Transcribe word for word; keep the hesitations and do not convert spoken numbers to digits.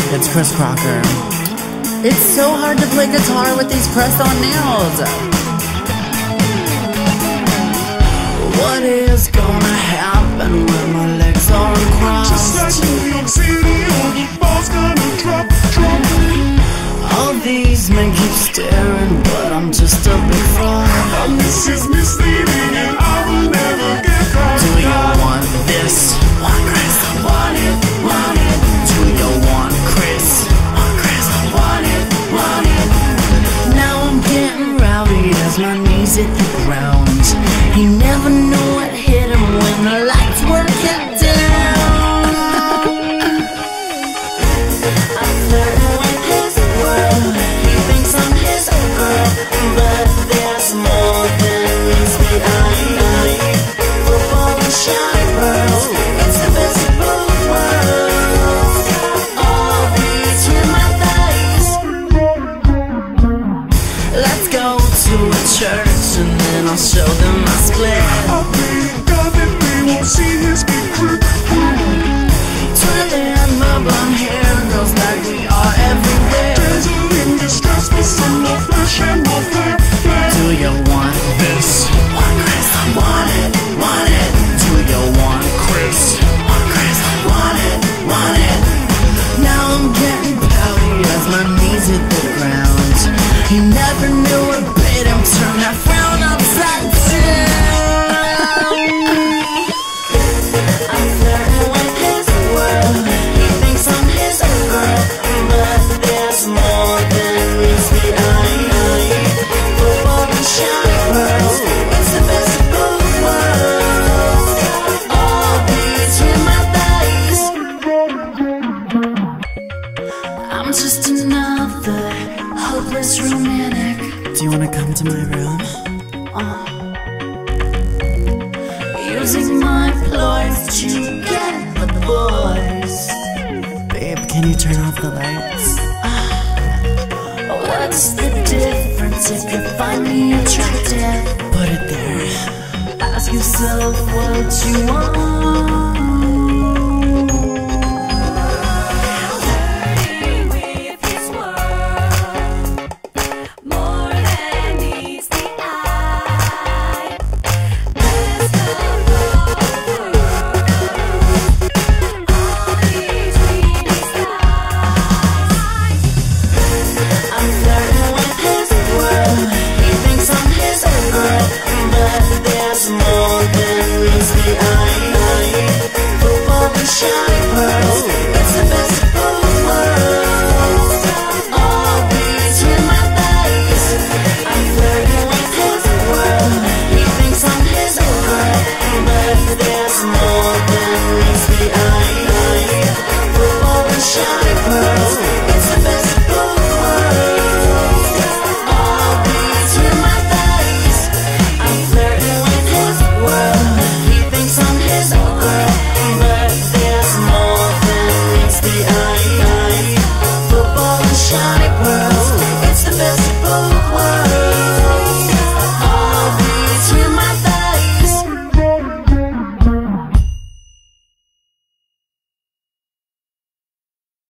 It's Chris Crocker. It's so hard to play guitar with these press-on nails. What is gonna happen when my legs are uncrossed? Just like New York City, all the balls gonna drop, drop. All these men keep staring, but I'm just a big fraud. And this is misleading and I will never get past. Do you want this? Want Chris? Want it, want it. Do you want Chris? Want Chris? Want it, want it. Now I'm getting rowdy as my knees hit the ground. He never knew what hit him when the lights were kept down. I'm flirting with his world. He thinks I'm his girl, but there's more than meets the eye. Football and shiny pearls, it's the best of both worlds. All between my thighs. Let's go to a church and then I'll show them my split. I pray to God that they won't see his big crook. Twirling my blonde hair, girls like we are everywhere. Dazzle in distress for some more flesh and more flair, flair. Do you want this? Want Chris? Want it, want it. Do you want Chris? Want Chris? Want it, want it. Now I'm getting pouty as my knees hit the ground. He never knew what made him turn that frown upside down. I'm flirting with his world. He thinks I'm his girl, but there's more than meets the eye. Football and shiny pearls, it's the best of both worlds. All between my thighs. I'm just another hopeless romantic. Do you wanna come to my room? Uh, using my ploys to get the boys. Babe, can you turn off the lights? Uh, what's the difference if you find me attractive? Put it there. Ask yourself what you want.